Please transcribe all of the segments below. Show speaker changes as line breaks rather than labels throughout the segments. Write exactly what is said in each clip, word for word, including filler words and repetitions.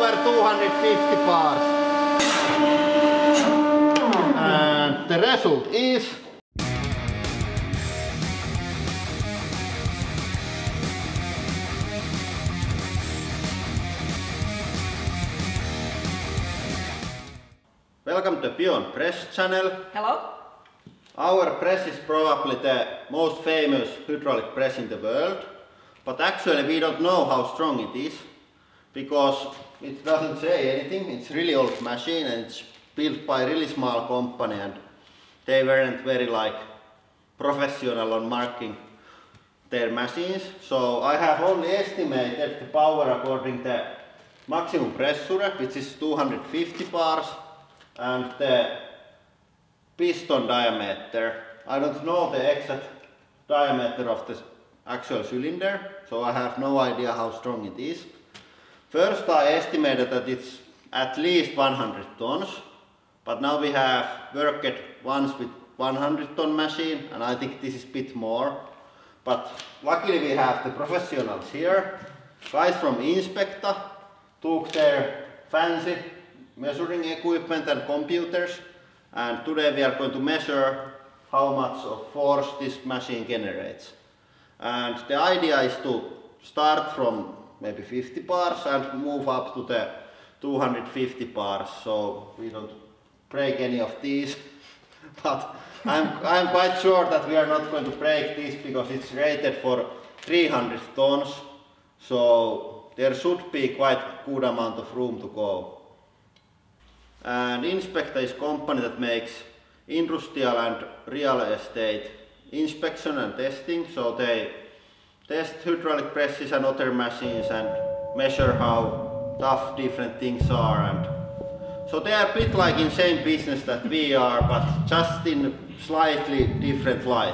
over two hundred fifty bars. And the result is welcome to Beyond Press channel.
Hello.
Our press is probably the most famous hydraulic press in the world, but actually we don't know how strong it is because it doesn't say anything. It's really old machine and it's built by a really small company and they weren't very like professional on marking their machines. So I have only estimated the power according to the maximum pressure, which is two hundred fifty bars, and the piston diameter. I don't know the exact diameter of the actual cylinder, so I have no idea how strong it is. First I estimated that it's at least one hundred tons, but now we have worked once with one hundred ton machine and I think this is a bit more. But luckily we have the professionals here. Guys from Inspecta took their fancy measuring equipment and computers, and today we are going to measure how much of force this machine generates. And the idea is to start from maybe fifty bars and move up to the two hundred fifty bars, so we don't break any of these. But I'm, I'm quite sure that we are not going to break this because it's rated for three hundred tons, so there should be quite good amount of room to go. And Inspecta is a company that makes industrial and real estate inspection and testing, so they test hydraulic presses and other machines and measure how tough different things are, and so they are a bit like in same business that we are, but just in slightly different light.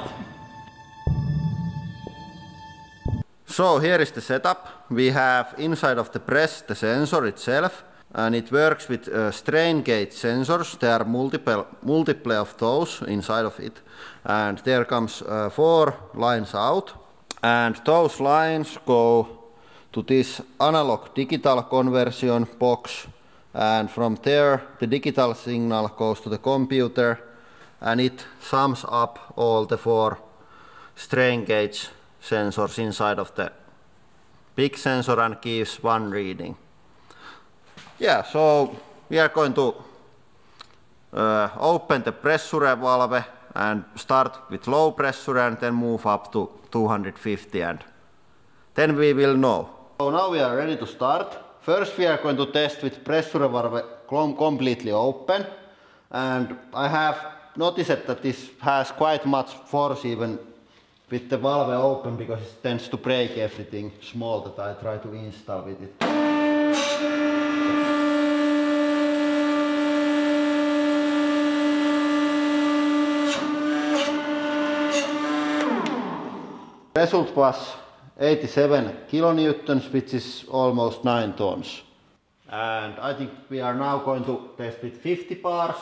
So here is the setup. We have inside of the press the sensor itself, and it works with uh, strain gauge sensors. There are multiple, multiple of those inside of it, and there comes uh, four lines out, and those lines go to this analog digital conversion box, and from there the digital signal goes to the computer and it sums up all the four strain gauge sensors inside of the big sensor and gives one reading. Yeah, so we are going to uh, open the pressure valve and start with low pressure and then move up to two hundred fifty, and then we will know. So now we are ready to start. First we are going to test with pressure valve completely open, and I have noticed that this has quite much force even with the valve open because it tends to break everything small that I try to install with it. Result was eighty-seven kilonewtons, which is almost nine tons. And I think we are now going to test with fifty bars.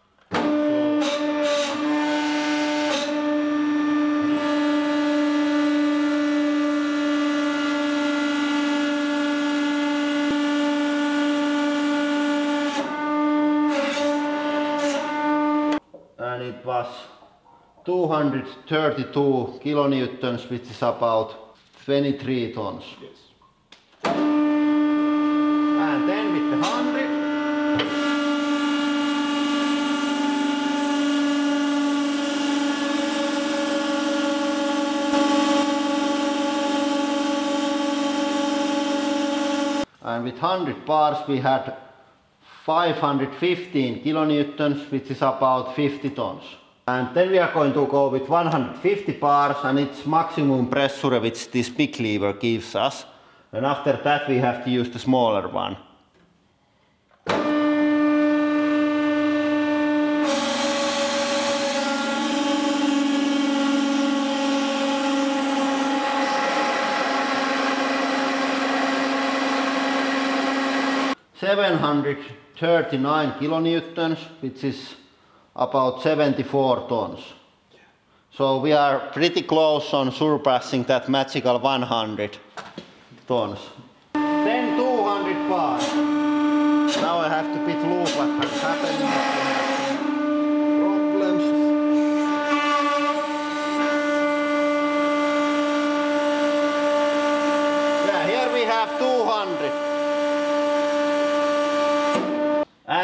And it was two hundred thirty-two kilonewtons, which is about twenty-three tons.
Yes.
And then with the hundred. And with one hundred bars we had five hundred fifteen kilonewtons, which is about fifty tons. And then we are going to go with one hundred fifty bars and its maximum pressure which this big lever gives us. And after that we have to use the smaller one. seven hundred thirty-nine kilonewtons, which is about seventy-four tons. So we are pretty close on surpassing that magical one hundred tons. Then two hundred bars.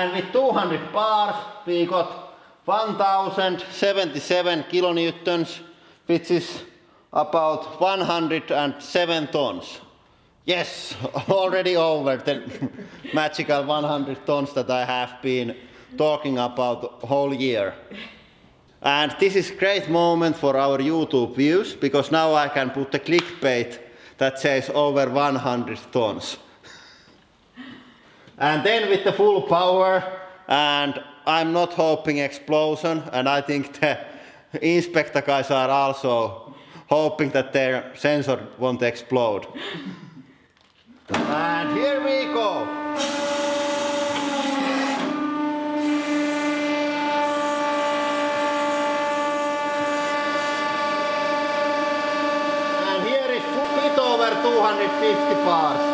And with two hundred bars we got one thousand seventy-seven kilonewtons, which is about one hundred seven tons. Yes, already over the magical one hundred tons that I have been talking about the whole year. And this is a great moment for our YouTube views, because now I can put the clickbait that says over one hundred tons. And then with the full power, and I'm not hoping explosion, and I think the inspector guys are also hoping that their sensor won't explode. And here we go. And here is a bit over two hundred fifty bars.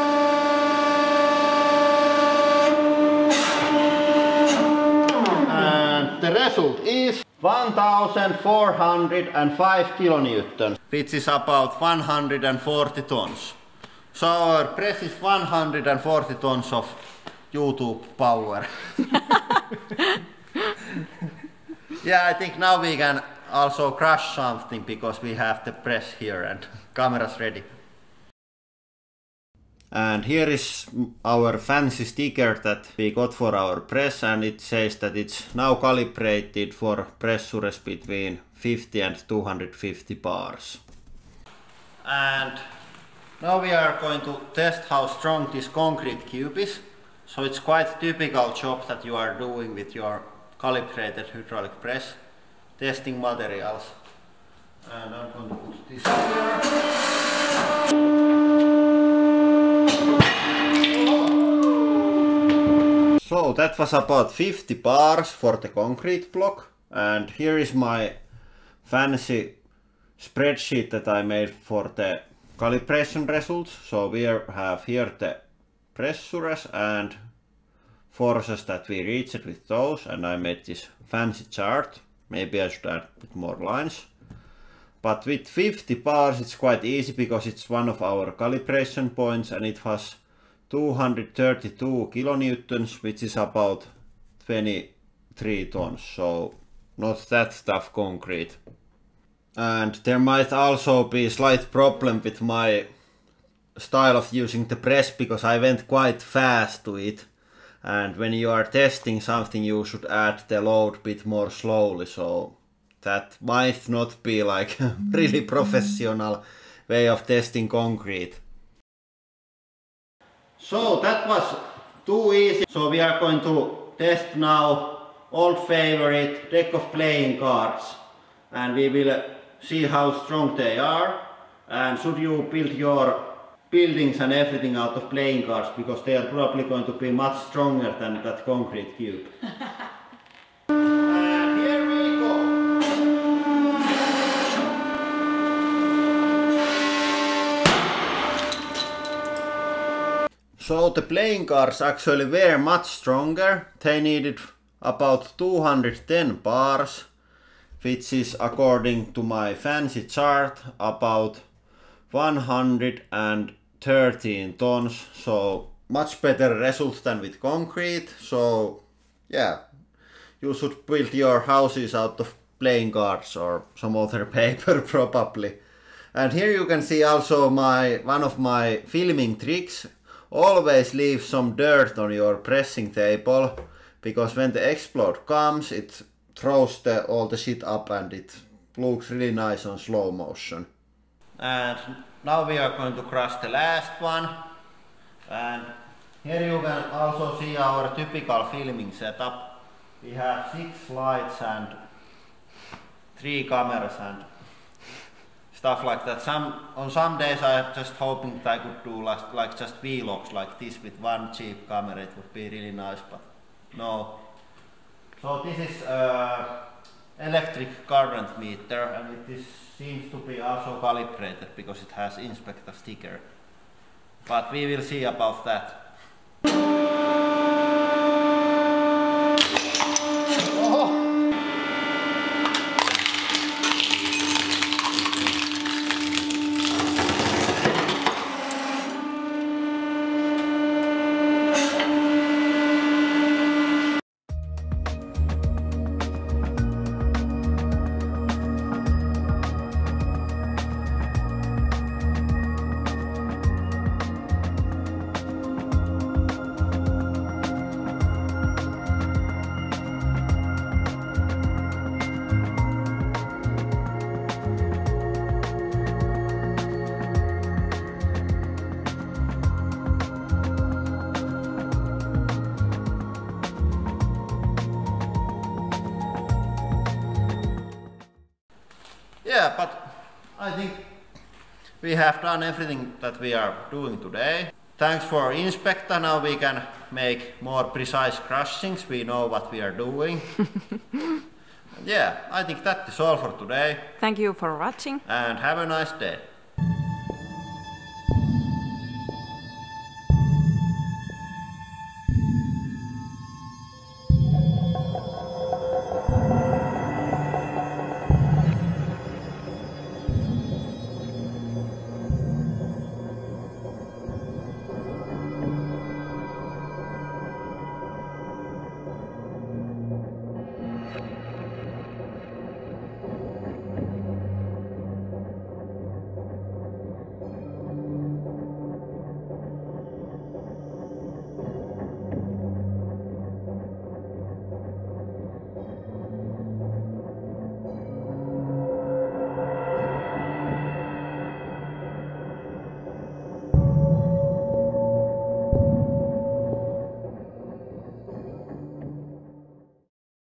The result is one thousand four hundred five kilonewtons, which is about one hundred forty tons. So our press is one hundred forty tons of YouTube power. Yeah, I think now we can also crush something, because we have the press here and cameras ready. And here is our fancy sticker that we got for our press, and it says that it's now calibrated for pressures between fifty and two hundred fifty bars. And now we are going to test how strong this concrete cube is. So it's quite typical job that you are doing with your calibrated hydraulic press, testing materials. And I'm going to put this here. So that was about fifty bars for the concrete block, and here is my fancy spreadsheet that I made for the calibration results. So we have here the pressures and forces that we reached with those, and I made this fancy chart. Maybe I should add a bit more lines. But with fifty bars it's quite easy, because it's one of our calibration points, and it was two hundred thirty-two kilonewtons, which is about twenty-three tons, so not that tough concrete. And there might also be a slight problem with my style of using the press, because I went quite fast to it, and when you are testing something you should add the load a bit more slowly, so that might not be like a really professional way of testing concrete. So that was too easy. So we are going to test now old favorite deck of playing cards, and we will see how strong they are, and should you build your buildings and everything out of playing cards, because they are probably going to be much stronger than that concrete cube. And here we go. So the playing cards actually were much stronger. They needed about two hundred ten bars, which is, according to my fancy chart, about one hundred thirteen tons, so much better result than with concrete. So yeah, you should build your houses out of playing cards or some other paper probably. And here you can see also my one of my filming tricks. Always leave some dirt on your pressing table, because when the explode comes it throws the, all the shit up, and it looks really nice on slow motion. And now we are going to crush the last one, and here you can also see our typical filming setup. We have six lights and three cameras and stuff like that. Some on some days I'm just hoping that I could do like, like just vlogs like this with one cheap camera. It would be really nice, but no. So this is uh, electric current meter, and it is, seems to be also calibrated because it has inspector sticker. But we will see about that. yeah, but I think we have done everything that we are doing today. Thanks for Inspecta, now we can make more precise crushings, we know what we are doing. Yeah, I think that is all for today.
Thank you for watching.
And have a nice day.